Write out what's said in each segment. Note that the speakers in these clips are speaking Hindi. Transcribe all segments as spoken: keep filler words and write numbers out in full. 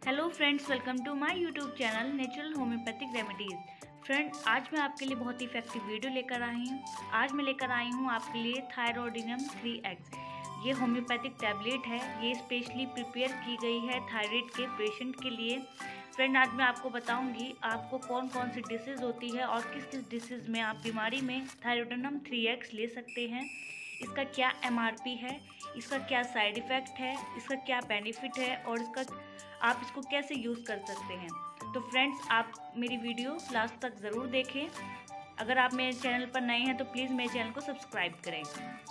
Hello friends, welcome to my YouTube channel natural homeopathic remedies. Friend, आज मैं आपके लिए बहुत ही इफेक्टिव वीडियो लेकर आई हूँ। आज मैं लेकर आई हूँ आपके लिए थायरोडिनम थ्री एक्स। ये होम्योपैथिक टैबलेट है। ये स्पेशली प्रिपेयर की गई है थायराइड के पेशेंट के लिए। फ्रेंड, आज मैं आपको बताऊंगी आपको कौन कौन सी डिसीज़ होती है और किस किस डिसीज़ में आप बीमारी में थायरोडिनम थ्री एक्स ले सकते हैं। इसका क्या एमआरपी है, इसका क्या साइड इफ़ेक्ट है, इसका क्या बेनिफिट है और इसका आप इसको कैसे यूज़ कर सकते हैं। तो फ्रेंड्स, आप मेरी वीडियो लास्ट तक ज़रूर देखें। अगर आप मेरे चैनल पर नए हैं तो प्लीज़ मेरे चैनल को सब्सक्राइब करें।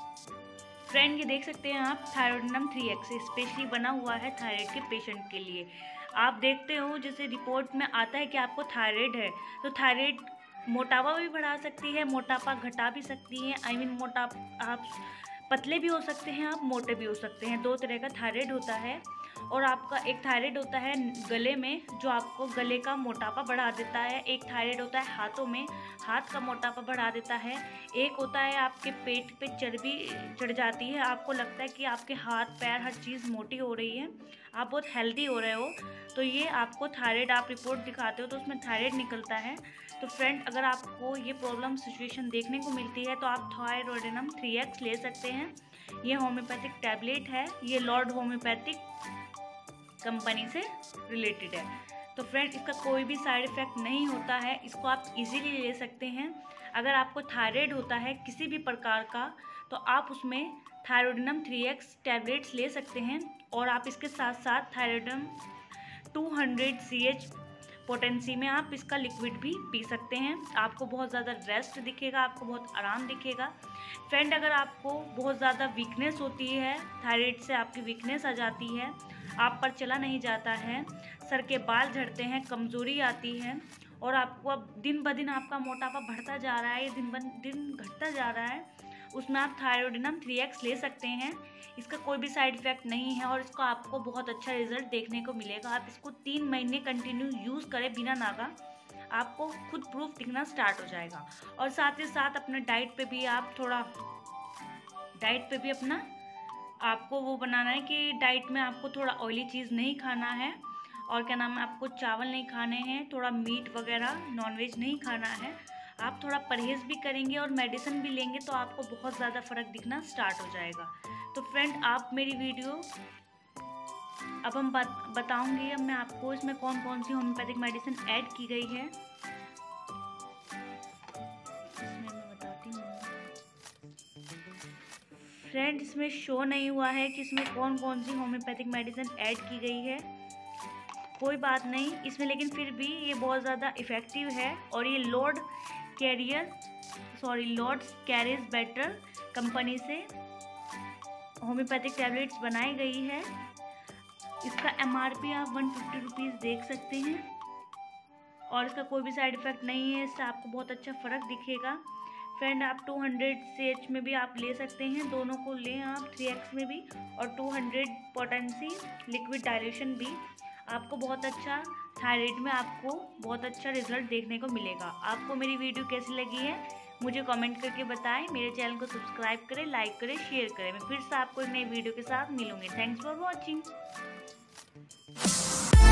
फ्रेंड, ये देख सकते हैं आप, थायरोडिनम थ्री एक्स स्पेशली बना हुआ है थायराइड के पेशेंट के लिए। आप देखते हो जैसे रिपोर्ट में आता है कि आपको थायराइड है, तो थायराइड मोटापा भी बढ़ा सकती है, मोटापा घटा भी सकती है। आई मीन मोटापा, आप पतले भी हो सकते हैं, आप मोटे भी हो सकते हैं। दो तरह का थायराइड होता है। और आपका एक थायराइड होता है गले में, जो आपको गले का मोटापा बढ़ा देता है। एक थायराइड होता है हाथों में, हाथ का मोटापा बढ़ा देता है। एक होता है आपके पेट पे चर्बी चढ़ जाती है, आपको लगता है कि आपके हाथ पैर हर चीज़ मोटी हो रही है, आप बहुत हेल्दी हो रहे हो, तो ये आपको थायराइड, आप रिपोर्ट दिखाते हो तो उसमें थायराइड निकलता है। तो फ्रेंड, अगर आपको ये प्रॉब्लम सिचुएशन देखने को मिलती है तो आप थायरोडिनम थ्री एक्स ले सकते हैं। ये होम्योपैथिक टैबलेट है, ये लॉर्ड होम्योपैथिक कंपनी से रिलेटेड है। तो फ्रेंड, इसका कोई भी साइड इफ़ेक्ट नहीं होता है, इसको आप इजीली ले सकते हैं। अगर आपको थायराइड होता है किसी भी प्रकार का तो आप उसमें थायरोडिनम थ्री एक्स टैबलेट्स ले सकते हैं। और आप इसके साथ साथ thyroidinum two hundred C H potency में आप इसका लिक्विड भी पी सकते हैं। आपको बहुत ज़्यादा रेस्ट दिखेगा, आपको बहुत आराम दिखेगा। फ्रेंड, अगर आपको बहुत ज़्यादा वीकनेस होती है, थायराइड से आपकी वीकनेस आ जाती है, आप पर चला नहीं जाता है, सर के बाल झड़ते हैं, कमज़ोरी आती है और आपको अब दिन ब दिन आपका मोटापा बढ़ता जा रहा है, ये दिन ब दिन घटता जा रहा है, उसमें आप थायरोडिनम थ्री एक्स ले सकते हैं। इसका कोई भी साइड इफ़ेक्ट नहीं है और इसका आपको बहुत अच्छा रिजल्ट देखने को मिलेगा। आप इसको तीन महीने कंटिन्यू यूज़ करें बिना नागा, आपको खुद प्रूफ दिखना स्टार्ट हो जाएगा। और साथ ही साथ अपने डाइट पे भी आप थोड़ा डाइट पे भी अपना आपको वो बनाना है कि डाइट में आपको थोड़ा ऑयली चीज़ नहीं खाना है और क्या नाम है, आपको चावल नहीं खाने हैं, थोड़ा मीट वगैरह नॉनवेज नहीं खाना है। आप थोड़ा परहेज़ भी करेंगे और मेडिसिन भी लेंगे तो आपको बहुत ज़्यादा फ़र्क दिखना स्टार्ट हो जाएगा। तो फ्रेंड, आप मेरी वीडियो अब हम बत, बताऊंगी अब मैं आपको इसमें कौन कौन सी होम्योपैथिक मेडिसिन ऐड की गई है। इसमें मैं बताती हूँ फ्रेंड, इसमें शो नहीं हुआ है कि इसमें कौन कौन सी होम्योपैथिक मेडिसिन ऐड की गई है। कोई बात नहीं इसमें, लेकिन फिर भी ये बहुत ज़्यादा इफ़ेक्टिव है। और ये Lord career sorry Lord's careers better company से होम्योपैथिक टैबलेट्स बनाई गई है। इसका एमआरपी आप वन फिफ्टी रुपीज़ देख सकते हैं और इसका कोई भी साइड इफ़ेक्ट नहीं है। इससे आपको बहुत अच्छा फ़र्क दिखेगा। फ्रेंड, आप टू हंड्रेड सी एच में भी आप ले सकते हैं, दोनों को लें आप, थ्री एक्स में भी और two hundred potency liquid dilution भी। आपको बहुत अच्छा थायराइड में आपको बहुत अच्छा रिजल्ट देखने को मिलेगा। आपको मेरी वीडियो कैसी लगी है मुझे कमेंट करके बताएं। मेरे चैनल को सब्सक्राइब करें, लाइक करें, शेयर करें। मैं फिर से आपको एक नई वीडियो के साथ मिलूंगी। Thanks for watching.